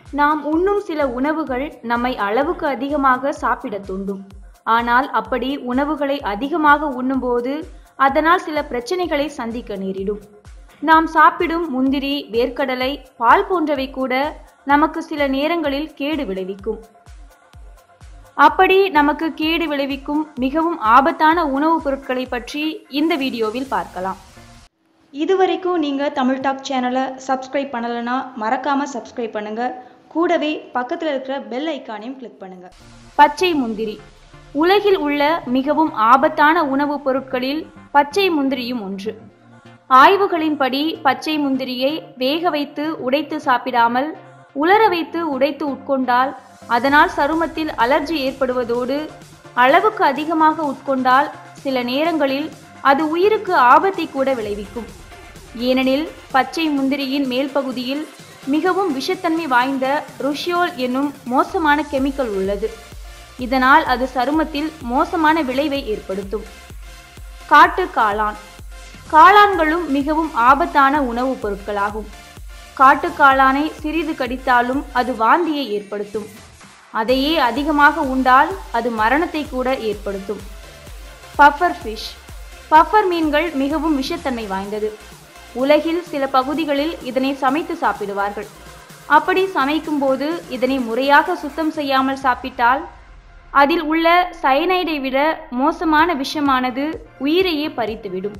நாம் உண்ணும் சில உணவுகள் நம்மை அளவுக்கு அதிகமாக சாப்பிடத் தூண்டும். ஆனால் அப்படி உணவுகளை அதிகமாக உண்ணும்போது அதனால் சில பிரச்சனைகளை சந்திக்க நேரிடும். நாம் சாப்பிடும் முந்திரி, வேர்க்கடலை, பால் போன்றவை கூட நமக்கு சில நேரங்களில் கேடு விளைவிக்கும். அப்படி நமக்கு கேடு விளைவிக்கும் மிகவும் ஆபத்தான உணவுப் பொருட்களை பற்றி இந்த வீடியோவில் பார்க்கலாம். இதுவரைக்கும் நீங்கள் தமிழ் டாக் சேனலை சப்ஸ்கிரைப் பண்ணலைன்னா மறக்காமல் சப்ஸ்கிரைப் பண்ணுங்கள். கூடவே பக்கத்தில் இருக்கிற பெல் ஐக்கானையும் கிளிக் பண்ணுங்கள். பச்சை முந்திரி உலகில் உள்ள மிகவும் ஆபத்தான உணவுப் பொருட்களில் பச்சை முந்திரியும் ஒன்று. ஆய்வுகளின்படி பச்சை முந்திரியை வேக வைத்து உடைத்து சாப்பிடாமல் உலர வைத்து உடைத்து உட்கொண்டால் அதனால் சருமத்தில் அலர்ஜி ஏற்படுவதோடு அளவுக்கு அதிகமாக உட்கொண்டால் சில நேரங்களில் அது உயிருக்கு ஆபத்தை கூட விளைவிக்கும். ஏனெனில் பச்சை முந்திரியின் மேல் பகுதியில் மிகவும் விஷத்தன்மை வாய்ந்த ருஷியோல் என்னும் மோசமான கெமிக்கல் உள்ளது. இதனால் அது சருமத்தில் மோசமான விளைவை ஏற்படுத்தும். காட்டு காளான். காளான்களும் மிகவும் ஆபத்தான உணவுப் பொருட்களாகும். காட்டு காளானை சிறிது கடித்தாலும் அது வாந்தியை ஏற்படுத்தும். அதையே அதிகமாக உண்டால் அது மரணத்தை கூட ஏற்படுத்தும். Buffer fish. பஃபர் மீன்கள் மிகவும் விஷத்தன்மை வாய்ந்தது. உலகில் சில பகுதிகளில் இதனை சமைத்து சாப்பிடுவார்கள். அப்படி சமைக்கும் போது இதனை முறையாக சுத்தம் செய்யாமல் சாப்பிட்டால் அதில் உள்ள சயனைடை விட மோசமான விஷமானது உயிரையே பறித்துவிடும்.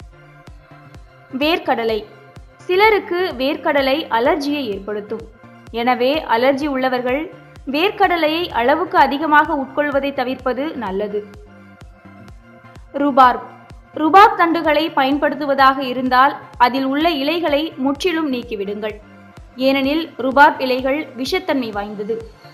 வேர்க்கடலை. சிலருக்கு வேர்க்கடலை அலர்ஜியை ஏற்படுத்தும். எனவே அலர்ஜி உள்ளவர்கள் வேர்க்கடலையை அளவுக்கு அதிகமாக உட்கொள்வதை தவிர்ப்பது நல்லது. ருபார்ப். ருபாப் தண்டுகளை பயன்படுத்துவதாக இருந்தால் அதில் உள்ள இலைகளை முற்றிலும் நீக்கிவிடுங்கள். ஏனெனில் ருபாப் இலைகள் விஷத்தன்மை வாய்ந்தது.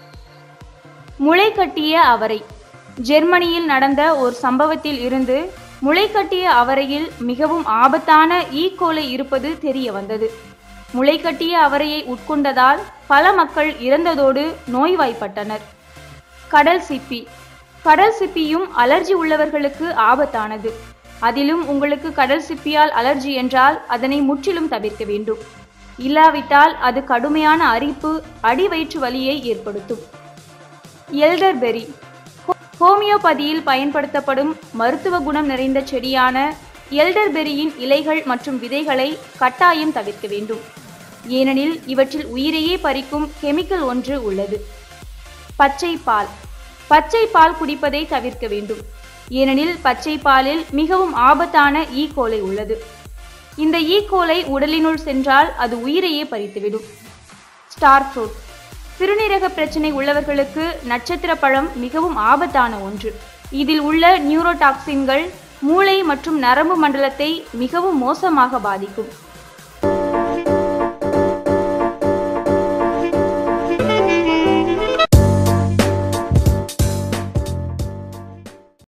முளைக்கட்டிய அவரை. ஜெர்மனியில் நடந்த ஒரு சம்பவத்தில் இருந்து முளைக்கட்டிய அவரையில் மிகவும் ஆபத்தான ஈகோலை இருப்பது தெரிய வந்தது. முளைக்கட்டிய அவரையை உட்கொண்டதால் பல மக்கள் இறந்ததோடு நோய்வாய்ப்பட்டனர். கடல் சிப்பி. கடல் சிப்பியும் அலர்ஜி உள்ளவர்களுக்கு ஆபத்தானது. அதிலும் உங்களுக்கு கடல் சிப்பியால் அலர்ஜி என்றால் அதனை முற்றிலும் தவிர்க்க வேண்டும். இல்லாவிட்டால் அது கடுமையான அரிப்பு, அடிவயிற்று வலியை ஏற்படுத்தும். எல்டர்பெரி. ஹோமியோபதியில் பயன்படுத்தப்படும் மருத்துவ குணம் நிறைந்த செடியான எல்டர்பெரியின் இலைகள் மற்றும் விதைகளை கட்டாயம் தவிர்க்க வேண்டும். ஏனெனில் இவற்றில் உயிரையே பறிக்கும் கெமிக்கல் ஒன்று உள்ளது. பச்சை பால். பச்சை பால் குடிப்பதை தவிர்க்க வேண்டும். ஏனெனில் பச்சை பாலில் மிகவும் ஆபத்தான ஈகோலை உள்ளது. இந்த ஈகோலை உடலினுள் சென்றால் அது உயிரையே பறித்துவிடும். Star fruit. சிறுநீரக பிரச்சனை உள்ளவர்களுக்கு நட்சத்திர பழம் மிகவும் ஆபத்தான ஒன்று. இதில் உள்ள நியூரோடாக்சின்கள் மூளை மற்றும் நரம்பு மண்டலத்தை மிகவும் மோசமாக பாதிக்கும்.